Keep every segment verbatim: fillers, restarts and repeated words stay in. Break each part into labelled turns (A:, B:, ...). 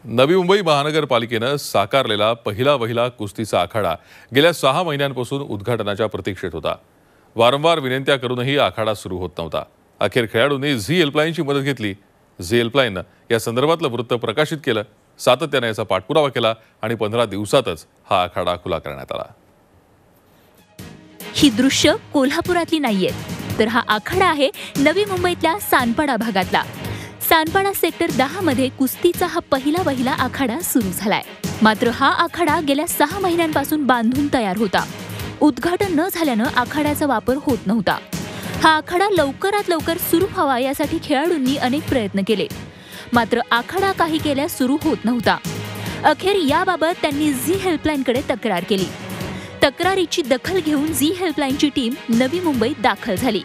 A: नवी मुंबई महानगरपालिकेनं साकारलेला पहिला वहिला कुस्तीचा आखाडा गेल्या सहा महिन्यांपासून उद्घाटनाच्या प्रतीक्षेत होता। वारंवार विनंत्या करूनही आखाडा सुरू होत नव्हता। अखेर खेळाडूंनी झी हेल्पलाईनची मदत घेतली। झी हेल्पलाईननं या संदर्भातलं वृत्त प्रकाशित केलं, सातत्याने याचा पाठपुरावा केला आणि पंधरा दिवसातच हा आखाडा खुला करण्यात आला।
B: ही दृश्य कोल्हापुरातली नाहीयेत, तर हा आखाडा आहे नवी मुंबईतल्या सानपाडा भागातला। सानपाडा सेक्टर दहा मध्ये कुस्तीचा हा पहिला वहिला आखाडा सुरू झालाय। मात्र हा आखाडा गेल्या सहा महिन्यांपासून बांधून तयार होता। उद्घाटन न झाल्यानं आखाड्याचा वापर होत नव्हता। हा आखाडा लवकरात लवकर सुरू व्हावा यासाठी खेळाडूंनी अनेक प्रयत्न केले, मात्र आखाडा काही केल्या सुरू होत नव्हता। अखेर याबाबत त्यांनी झी हेल्पलाईनकडे तक्रार केली। तक्रारीची दखल घेऊन झी हेल्पलाईनची टीम नवी मुंबईत दाखल झाली।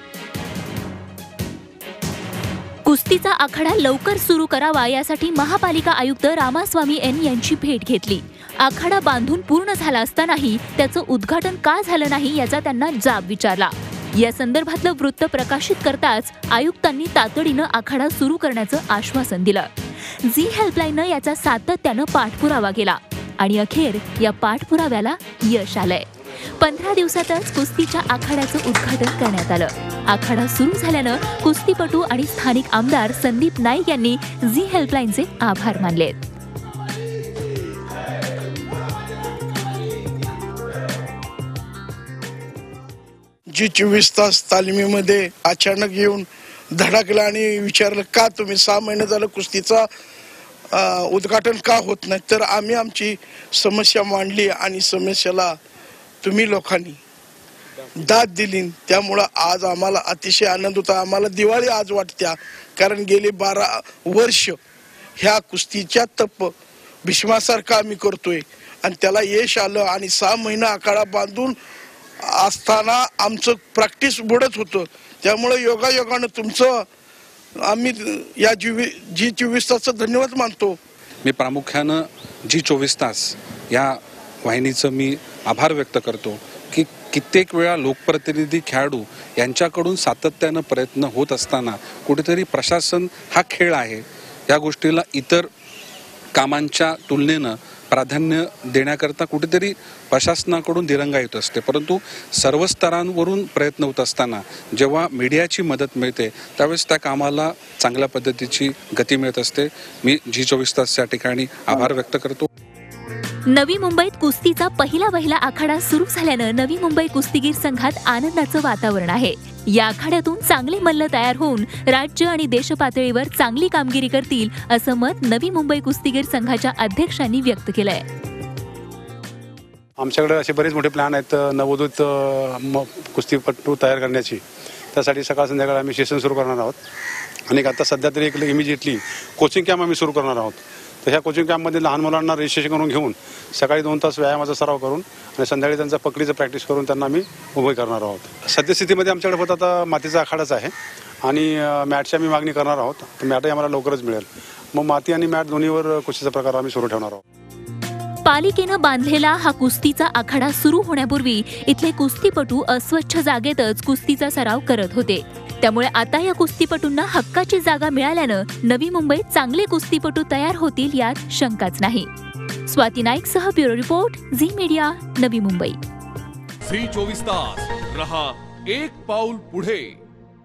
B: कुस्तीचा आखाडा लवकर सुरू करावा यासाठी महापालिका आयुक्त रामास्वामी एन यांची भेट घेतली। आखाडा बांधून पूर्ण झाला असतानाही त्याचं उद्घाटन का झालं नाही याचा त्यांना जाब विचारला। या संदर्भातलं वृत्त प्रकाशित करताच आयुक्तांनी तातडीनं आखाडा सुरू करण्याचं आश्वासन दिलं। झी हेल्पलाईननं याचा सातत्यानं पाठपुरावा केला आणि अखेर या पाठपुराव्याला यश आलंय। पंधरा दिवसातच कुस्तीच्या आखाड्याचं उद्घाटन करण्यात आलं। आखाडा सुरू झाल्यानं कुस्तीपटू आणि स्थानिक आमदार संदीप नाईक यांनी झी हेल्पलाईनचे आभार मानलेत।
C: जी चोवीस तास तालिमीमध्ये अचानक येऊन धडकला आणि विचारलं का तुम्ही सहा महिने झालं कुस्तीचा उद्घाटन का होत नाही, तर आम्ही आमची समस्या मांडली आणि समस्येला तुम्ही लोकांनी दाद दिली। त्यामुळे आज आम्हाला अतिशय आनंद होता। आम्हाला दिवाळी आज वाटत्या, कारण गेली बारा वर्ष ह्या कुस्तीच्या तप भीष्मासारखं आम्ही करतोय आणि त्याला यश आलं आणि सहा महिना आखाडा बांधून असताना आमचं प्रॅक्टिस बुडत होतं। त्यामुळे योगायोगानं तुमचं आम्ही या जी जी चोवीस तासचं धन्यवाद मानतो।
D: मी प्रामुख्यानं जी चोवीस तास या वाहिनीचं मी आभार व्यक्त करतो की कित्येक वेळा लोकप्रतिनिधी खेळाडू यांच्याकडून सातत्यानं प्रयत्न होत असताना कुठेतरी प्रशासन हा खेळ आहे या गोष्टीला इतर कामांच्या तुलनेनं प्राधान्य देण्याकरता कुठेतरी प्रशासनाकडून दिरंगाई होत असते, परंतु सर्व स्तरांवरून प्रयत्न होत असताना जेव्हा मीडियाची मदत मिळते त्यावेळेस त्या कामाला चांगल्या पद्धतीची गती मिळत असते। मी जी चोवीस तास या ठिकाणी आभार व्यक्त करतो।
B: नवी मुंबईत कुस्तीचा पहिला वहिला आखाडा सुरू झाल्यानं नवी मुंबई कुस्तीगीर संघात आनंदाचं वातावरण आहे। या आखाड्यातून चांगले मल्ल तयार होऊन राज्य आणि देश पातळीवर चांगली कामगिरी करतील असं मत नवी मुंबई कुस्तीगीर संघाच्या अध्यक्षांनी व्यक्त केलंय।
E: आमच्याकडे असे बरेच मोठे प्लॅन आहेत नवोदित कुस्तीपटू तयार करण्याची। त्यासाठी सकाळ संध्याकाळ आम्ही सेशन सुरू करणार आहोत आणि आता सध्या तरी एक इमिजिएटली कोचिंग कॅम्प आम्ही सुरू करणार आहोत। तर ह्या कोचिंग कॅम्पमध्ये लहान मुलांना रजिस्ट्रेशन करून घेऊन सकाळी दोन तास व्यायामाचा सराव करून आणि संध्याकाळी त्यांचा पकडीचं प्रॅक्टिस करून त्यांना आम्ही उभे करणार आहोत। सद्यस्थितीमध्ये आमच्याकडे फक्त आता मातीचा आखाडाच आहे आणि मॅटची आम्ही मागणी करणार आहोत। तर मॅटही आम्हाला लवकरच मिळेल। मग माती आणि मॅट दोन्हीवर कुस्तीचा प्रकार आम्ही सुरू ठेवणार आहोत।
B: पालिकेनं बांधलेला हा कुस्तीचा आखाडा सुरू होण्यापूर्वी इथले कुस्तीपटू अस्वच्छ जागेतच कुस्तीचा सराव करत होते। त्यामुळे आता या कुस्तीपटूंना हक्काची जागा मिळाल्यानं नवी मुंबईत चांगले कुस्तीपटू तयार होतील यात शंकाच नाही। स्वाती नाईक सह bureau report, Zee media, Navi Mumbai.
F: Zee चोवीस तास रहा एक पाऊल पुढे।